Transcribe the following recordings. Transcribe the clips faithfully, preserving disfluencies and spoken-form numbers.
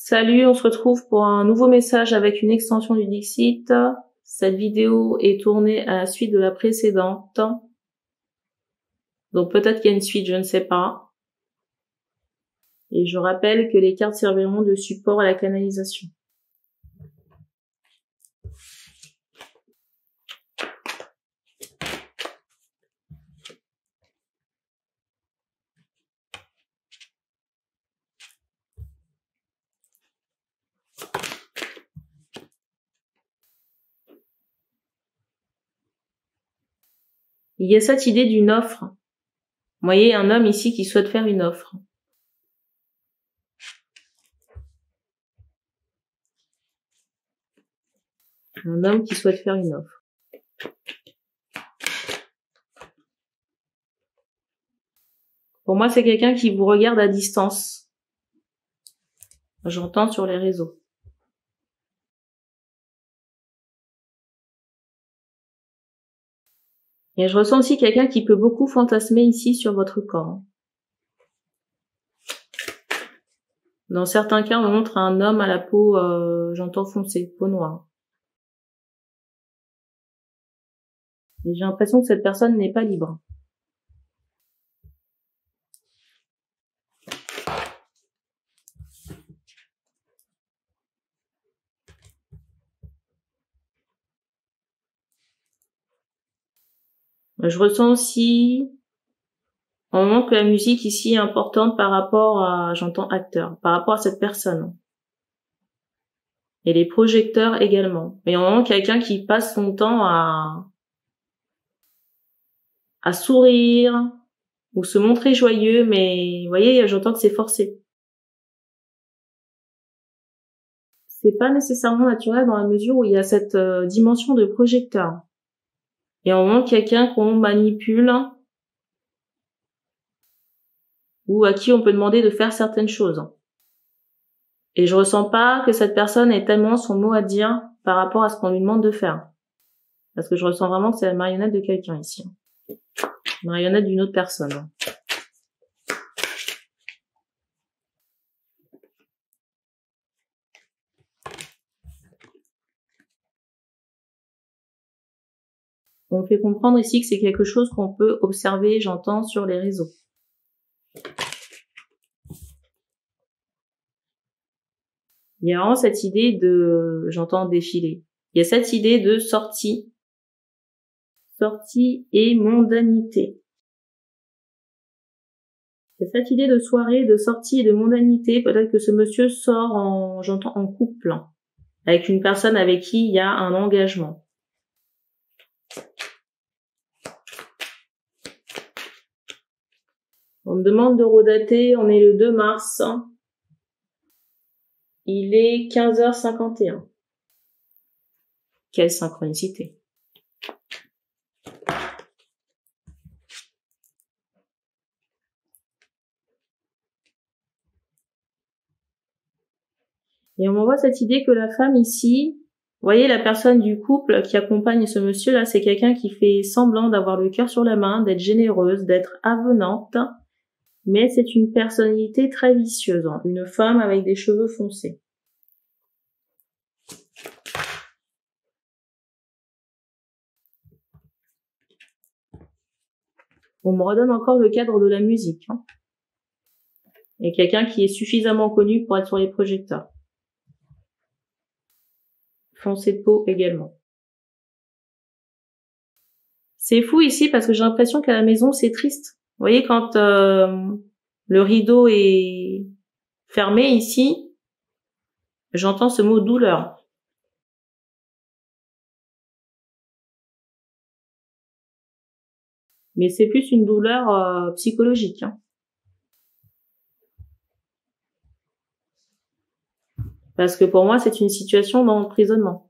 Salut, on se retrouve pour un nouveau message avec une extension du Dixit. Cette vidéo est tournée à la suite de la précédente. Donc peut-être qu'il y a une suite, je ne sais pas. Et je rappelle que les cartes serviront de support à la canalisation. Il y a cette idée d'une offre. Vous voyez, un homme ici qui souhaite faire une offre. Un homme qui souhaite faire une offre. Pour moi, c'est quelqu'un qui vous regarde à distance. J'entends sur les réseaux. Et je ressens aussi quelqu'un qui peut beaucoup fantasmer ici sur votre corps. Dans certains cas, on montre un homme à la peau, euh, j'entends foncée, peau noire. Et j'ai l'impression que cette personne n'est pas libre. Je ressens aussi, au moment que la musique ici est importante par rapport à, j'entends acteur, par rapport à cette personne. Et les projecteurs également. Mais au moment quelqu'un qui passe son temps à, à sourire, ou se montrer joyeux, mais vous voyez, j'entends que c'est forcé. C'est pas nécessairement naturel dans la mesure où il y a cette euh, dimension de projecteur. Et au moment quelqu'un qu'on manipule, ou à qui on peut demander de faire certaines choses. Et je ressens pas que cette personne ait tellement son mot à dire par rapport à ce qu'on lui demande de faire. Parce que je ressens vraiment que c'est la marionnette de quelqu'un ici. Marionnette d'une autre personne. On me fait comprendre ici que c'est quelque chose qu'on peut observer, j'entends, sur les réseaux. Il y a vraiment cette idée de, j'entends défiler. Il y a cette idée de sortie. Sortie et mondanité. Il y a cette idée de soirée, de sortie et de mondanité. Peut-être que ce monsieur sort en, j'entends, en couple. Avec une personne avec qui il y a un engagement. On me demande de redater, on est le deux mars. Il est quinze heures cinquante et un. Quelle synchronicité. Et on m'envoie cette idée que la femme ici, vous voyez la personne du couple qui accompagne ce monsieur là, c'est quelqu'un qui fait semblant d'avoir le cœur sur la main, d'être généreuse, d'être avenante, mais c'est une personnalité très vicieuse, hein, une femme avec des cheveux foncés. On me redonne encore le cadre de la musique. Hein. Et quelqu'un qui est suffisamment connu pour être sur les projecteurs. Foncé de peau également. C'est fou ici parce que j'ai l'impression qu'à la maison c'est triste. Vous voyez quand euh, le rideau est fermé ici, j'entends ce mot douleur. Mais c'est plus une douleur euh, psychologique. Hein. Parce que pour moi, c'est une situation d'emprisonnement.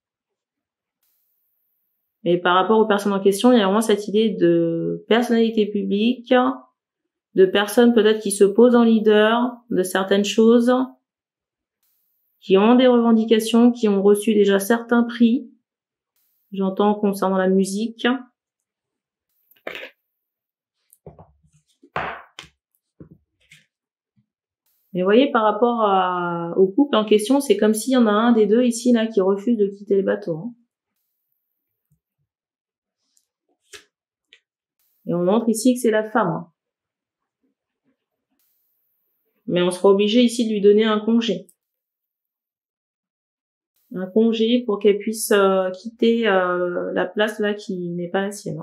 Et par rapport aux personnes en question, il y a vraiment cette idée de personnalité publique, de personnes peut-être qui se posent en leader de certaines choses, qui ont des revendications, qui ont reçu déjà certains prix. J'entends concernant la musique. Mais vous voyez, par rapport à, au couple en question, c'est comme s'il y en a un des deux ici, là, qui refuse de quitter le bateau. Hein. Et on montre ici que c'est la femme. Hein. Mais on sera obligé ici de lui donner un congé. Un congé pour qu'elle puisse euh, quitter euh, la place là qui n'est pas la sienne.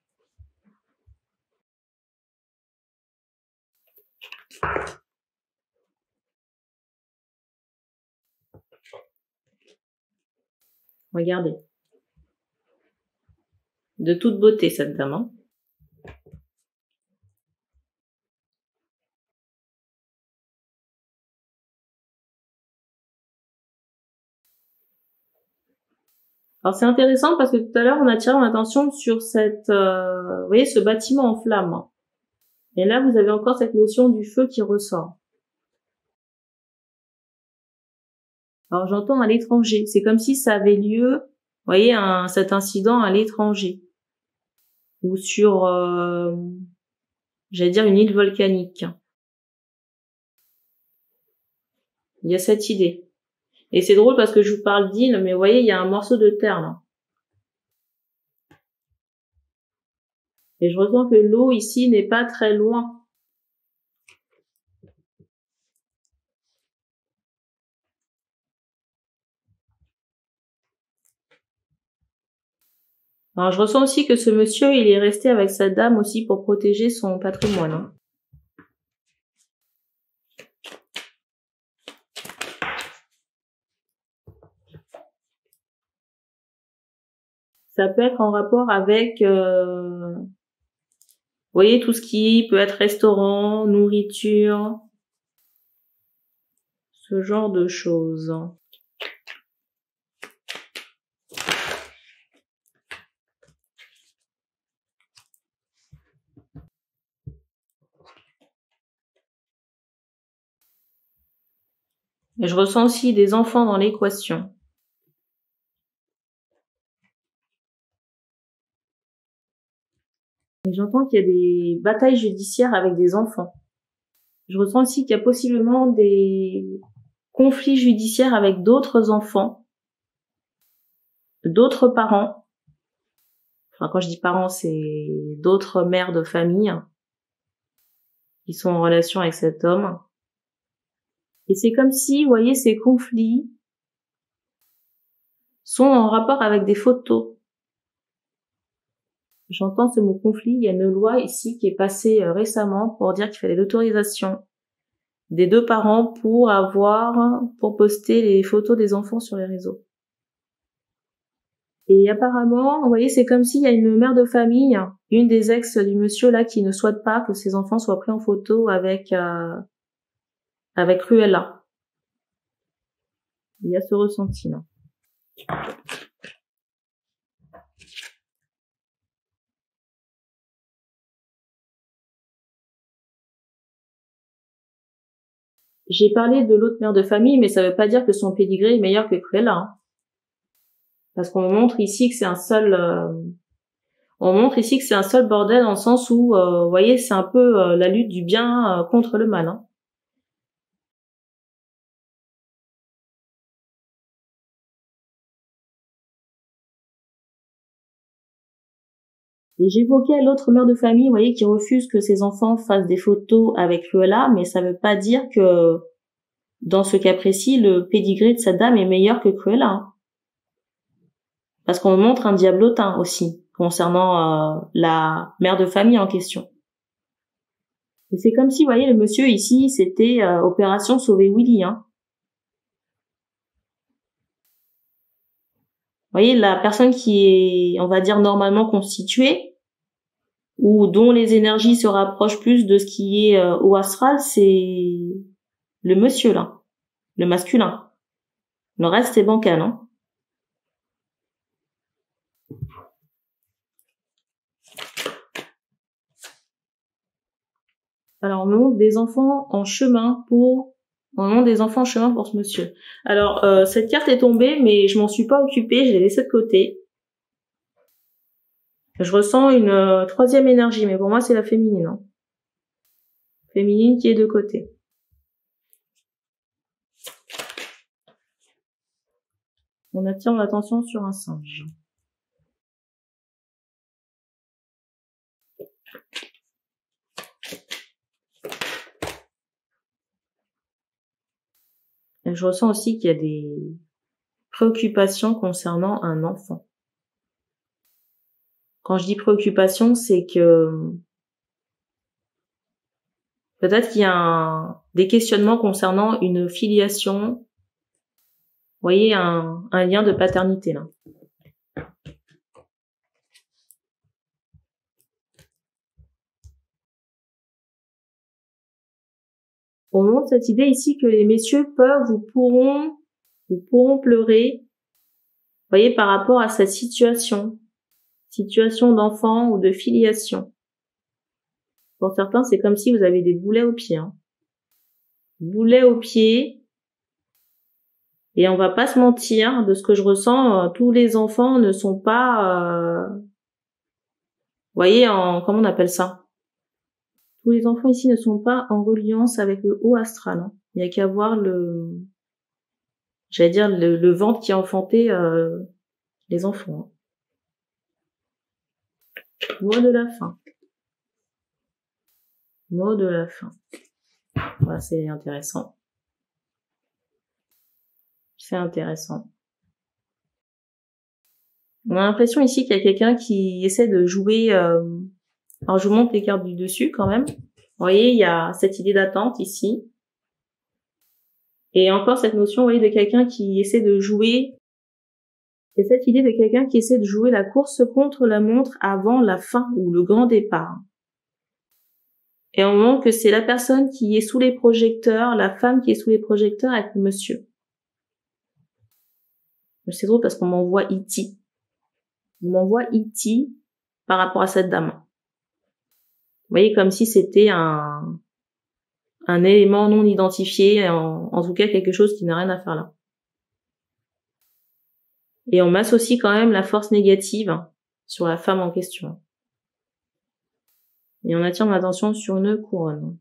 Regardez. De toute beauté cette dame. Hein. Alors c'est intéressant parce que tout à l'heure on a attiré mon attention sur cette, euh, vous voyez, ce bâtiment en flammes. Et là vous avez encore cette notion du feu qui ressort. Alors j'entends à l'étranger. C'est comme si ça avait lieu, vous voyez, un, cet incident à l'étranger ou sur, euh, j'allais dire une île volcanique. Il y a cette idée. Et c'est drôle parce que je vous parle d'île, mais vous voyez, il y a un morceau de terre là. Et je ressens que l'eau ici n'est pas très loin. Alors je ressens aussi que ce monsieur, il est resté avec sa dame aussi pour protéger son patrimoine. Hein. Ça peut être en rapport avec, euh, vous voyez, tout ce qui peut être restaurant, nourriture, ce genre de choses. Et je ressens aussi des enfants dans l'équation. Et j'entends qu'il y a des batailles judiciaires avec des enfants. Je ressens aussi qu'il y a possiblement des conflits judiciaires avec d'autres enfants, d'autres parents. Enfin, quand je dis parents, c'est d'autres mères de famille qui sont en relation avec cet homme. Et c'est comme si, vous voyez, ces conflits sont en rapport avec des photos. J'entends ce mot conflit, il y a une loi ici qui est passée récemment pour dire qu'il fallait l'autorisation des deux parents pour avoir, pour poster les photos des enfants sur les réseaux. Et apparemment, vous voyez, c'est comme s'il y a une mère de famille, une des ex du monsieur là, qui ne souhaite pas que ses enfants soient pris en photo avec, euh, avec Cruella. Il y a ce ressenti là. J'ai parlé de l'autre mère de famille, mais ça veut pas dire que son pédigré est meilleur que Cruella. Hein. Parce qu'on montre ici que c'est un seul, euh, on montre ici que c'est un seul bordel dans le sens où, euh, vous voyez, c'est un peu euh, la lutte du bien euh, contre le mal. Hein. Et j'évoquais l'autre mère de famille, vous voyez, qui refuse que ses enfants fassent des photos avec Cruella, mais ça veut pas dire que, dans ce cas précis, le pédigré de cette dame est meilleur que Cruella. Hein. Parce qu'on montre un diablotin aussi, concernant euh, la mère de famille en question. Et c'est comme si, vous voyez, le monsieur ici, c'était euh, Opération Sauver Willy. Hein. Vous voyez, la personne qui est, on va dire, normalement constituée, ou dont les énergies se rapprochent plus de ce qui est euh, au astral, c'est le monsieur là, le masculin. Le reste c'est bancal, hein. Alors on me montre des enfants en chemin pour, on me montre des enfants en chemin pour ce monsieur. Alors euh, cette carte est tombée, mais je m'en suis pas occupée, je l'ai laissée de côté. Je ressens une euh, troisième énergie, mais pour moi c'est la féminine. Hein. Féminine qui est de côté. On attire l'attention sur un singe. Et je ressens aussi qu'il y a des préoccupations concernant un enfant. Quand je dis préoccupation, c'est que peut-être qu'il y a un, des questionnements concernant une filiation. Vous voyez, un, un lien de paternité là. On montre cette idée ici que les messieurs peuvent ou pourront ou pourront pleurer, vous voyez, par rapport à cette situation, situation d'enfant ou de filiation. Pour certains, c'est comme si vous avez des boulets aux pieds. Hein. Boulets aux pieds. Et on va pas se mentir, de ce que je ressens, euh, tous les enfants ne sont pas, euh, vous voyez, en, comment on appelle ça? Tous les enfants ici ne sont pas en reliance avec le haut astral. Hein. Il y a qu'à voir le, j'allais dire le, le ventre qui a enfanté euh, les enfants. Hein. Mot de la fin. Mot de la fin. Voilà, c'est intéressant. C'est intéressant. On a l'impression ici qu'il y a quelqu'un qui essaie de jouer... Euh... Alors, je vous montre les cartes du dessus quand même. Vous voyez, il y a cette idée d'attente ici. Et encore cette notion, vous voyez, de quelqu'un qui essaie de jouer... C'est cette idée de quelqu'un qui essaie de jouer la course contre la montre avant la fin ou le grand départ. Et on montre que c'est la personne qui est sous les projecteurs, la femme qui est sous les projecteurs avec le monsieur. C'est drôle parce qu'on m'envoie E T On m'envoie E T par rapport à cette dame. Vous voyez, comme si c'était un, un élément non identifié, en, en tout cas quelque chose qui n'a rien à faire là. Et on m'associe quand même la force négative sur la femme en question. Et on attire mon attention sur une couronne.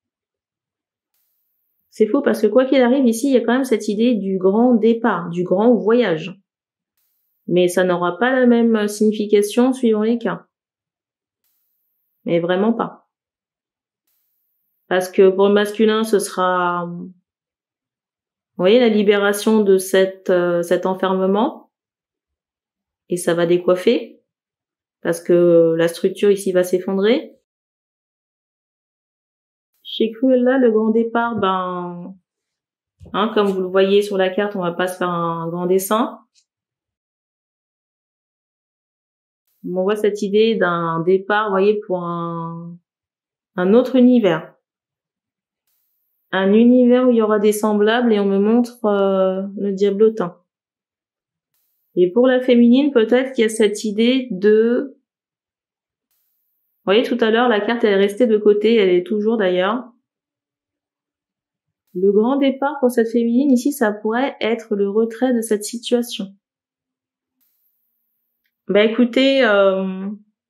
C'est faux parce que quoi qu'il arrive ici, il y a quand même cette idée du grand départ, du grand voyage. Mais ça n'aura pas la même signification suivant les cas. Mais vraiment pas. Parce que pour le masculin, ce sera, vous voyez, la libération de cette, euh, cet enfermement. Et ça va décoiffer. Parce que la structure ici va s'effondrer. Chez Cruella, le grand départ, ben, hein, comme vous le voyez sur la carte, on va pas se faire un grand dessin. On voit cette idée d'un départ, vous voyez, pour un, un autre univers. Un univers où il y aura des semblables et on me montre euh, le diablotin. Et pour la féminine, peut-être qu'il y a cette idée de... Vous voyez, tout à l'heure, la carte, elle est restée de côté, elle est toujours d'ailleurs. Le grand départ pour cette féminine, ici, ça pourrait être le retrait de cette situation. Bah écoutez, euh,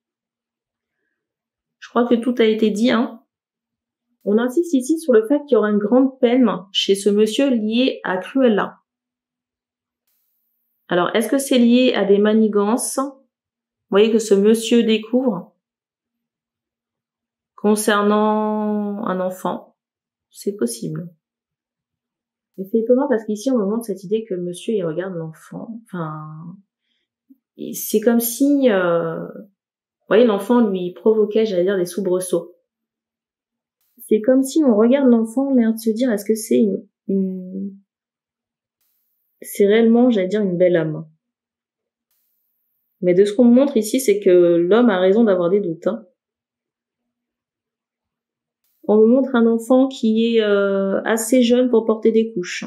je crois que tout a été dit. Hein. On insiste ici sur le fait qu'il y aura une grande peine chez ce monsieur lié à Cruella. Alors, est-ce que c'est lié à des manigances, vous voyez, que ce monsieur découvre concernant un enfant? C'est possible. Mais c'est étonnant parce qu'ici, on me montre cette idée que le monsieur, il regarde l'enfant. Enfin, c'est comme si, euh, vous voyez, l'enfant lui provoquait, j'allais dire, des soubresauts. C'est comme si on regarde l'enfant, l'air de se dire, est-ce que c'est une, une... c'est réellement, j'allais dire, une belle âme. Mais de ce qu'on me montre ici, c'est que l'homme a raison d'avoir des doutes. Hein. On me montre un enfant qui est euh, assez jeune pour porter des couches.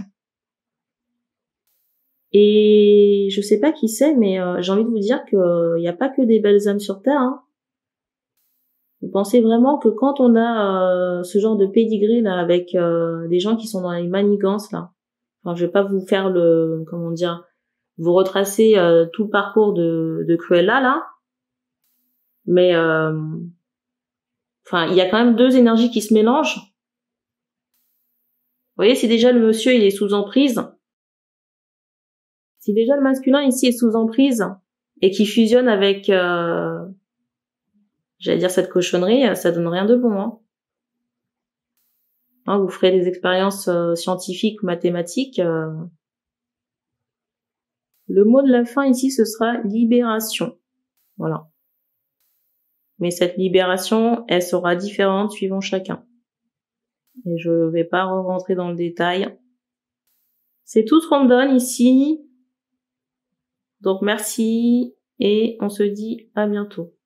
Et je sais pas qui c'est, mais euh, j'ai envie de vous dire qu'il n'y a pas que des belles âmes sur Terre. Hein. Vous pensez vraiment que quand on a euh, ce genre de pédigré là avec euh, des gens qui sont dans les manigances là, enfin je vais pas vous faire le, comment dire, vous retracer euh, tout le parcours de, de Cruella là, mais euh, enfin il y a quand même deux énergies qui se mélangent. Vous voyez, si déjà le monsieur il est sous emprise, Si déjà le masculin ici est sous emprise et qui fusionne avec, euh, j'allais dire cette cochonnerie, ça donne rien de bon. Hein. Hein, vous ferez des expériences euh, scientifiques, mathématiques. Euh... Le mot de la fin ici, ce sera libération. Voilà. Mais cette libération, elle sera différente suivant chacun. Et je vais pas rentrer dans le détail. C'est tout ce qu'on me donne ici. Donc merci et on se dit à bientôt.